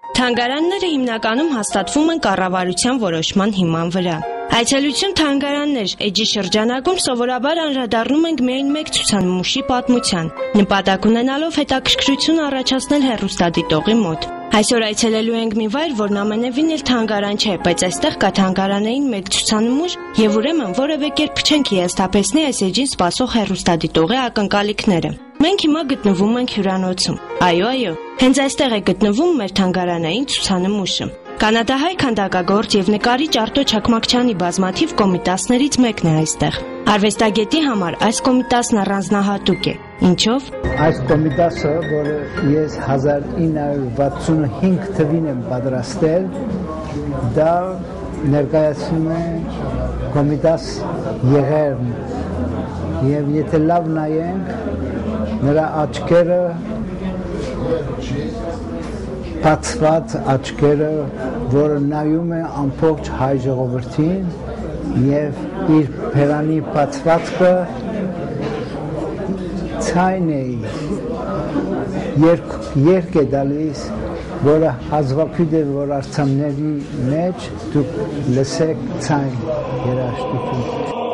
Թանգարանները հիմնականում հաստատվում են կառավարության որոշման հիման վրա։ Այցելություն թանգարաններ էջի շրջանակում սովորաբար անդրադառնում ենք միայն մեկ ցուցանմուշի պատմության, նպատակ ունենալով հետաքրքրություն առաջացնել հեռուստադիտողի մոտ։ Այսօր այցելելու ենք մի վայր, որն ամենևին էլ թանգարան չէ, բայց այստեղ կա թանգարանային մեկ ցուցանմուշ եւ ուրեմն որևէ կերպ չենք հիասթափեցնի այս էջին սպասող հեռուստադիտողի ակնկալիքները։ Մենք հիմա գտնվում ենք հյուրանոցում։ Այո, հենց այստեղ է գտնվում մեր թանգարանային ցուցանմուշը։ Կանադահայ քանդակագործ եւ նկարիչ Արտո Չակմակչյանի բազմաթիվ կոմիտասներից մեկն է այստեղ։ Արվեստագետի համար այս կոմիտասն առանձնահատուկ է։ Ինչով։ Այս կոմիտասը, որը ես 1965 թվականին եմ պատրաստել, դա ներկայացնում է կոմիտաս Եղեռն։ Եվ եթե լավ նայենք, նրա աչքերը բացված աչքերը, որը նայում է ամբողջ հայ ժողովրդին եւ իր բերանի բացվածքը ցայն է երկ է դալիս, որը հազվագյուտ է, որ արձանների մեջ դուք լսեք ցայն երաժշտություն։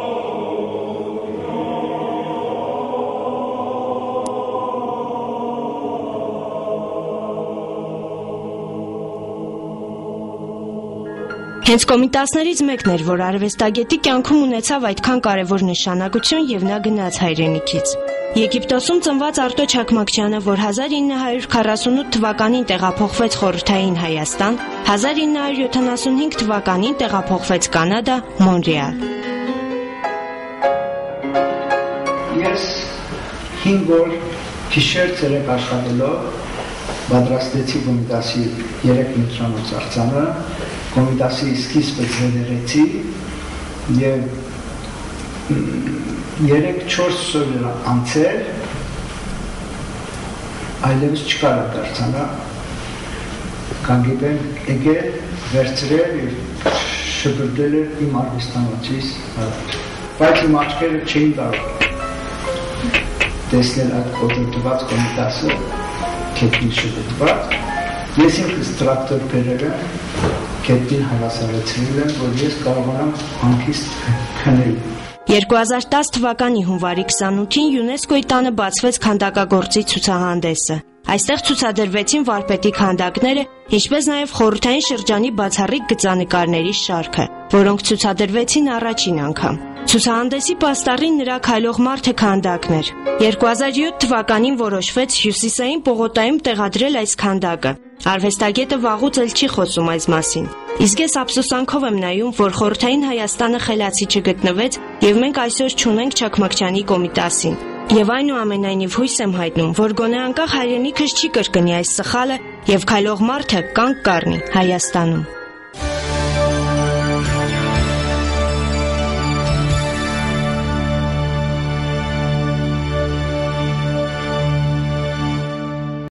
Հենց կոմիտասներից մեկն էր, որ արվեստագետի կյանքում ունեցավ այդքան կարևոր նշանակություն եւ նա գնաց հայրենիքից։ Եգիպտոսում ծնված Արտո Չակմակչյանը, որ 1948 թվականին տեղափոխվեց Խորհրդային Հայաստան, 1975 թվականին տեղափոխվեց Կանադա, Մոնրեալ։ Ես 5 օր գիշեր ցերեկ աշխատելով պատրաստեցի կոմիտասի 3 միտրանոց արձանը, կոմիտասի սկիզբը ձևերեցի եւ 3-4 սոյր անցել այլևս չկար դարձանա կանգիպեն եկել վերցրել եւ շփրտել իմ արվեստանոցից բայց իմ աչքերը չէին կարող տեսնել այդ կոտրտված կոմիտասը քեթին շփրտված ես ինքս տրակտոր բերել եմ Կետին հավասարեցրել եմ, որ ես կարողանամ հանգիստ քնել։ 2010 թվականի հունվարի 28-ին ՅՈՒՆԵՍԿՕ-ի տանը բացվեց քանդակագործի ցուցահանդեսը։ Այստեղ ցուցադրվեցին վարպետի քանդակները, ինչպես նաև խորհրդային շրջանի բացառիկ գծանկարների շարքը, որոնք ցուցադրվեցին առաջին անգամ։ Ցուցահանդեսի պաստառին նրա քայլող մարդը քանդակն էր։ 2007 թվականին որոշվեց Հյուսիսային պողոտայում տեղադրել այս քանդակը։ Արվեստագետը վաղուց էլ չի խոսում այս մասին։ Իսկ ես ափսոսանքով եմ նայում, որ Խորհրդային Հայաստանը խելացի չգտնվեց եւ մենք այսօր չունենք Չակմակչյանի կոմիտասին։ Եվ այնուամենայնիվ հույս եմ հայտնում, որ գոնե անկախ հայրենիքս չի կրկնի այս սխալը եւ քայլող մարդը կանգ կառնի Հայաստանում։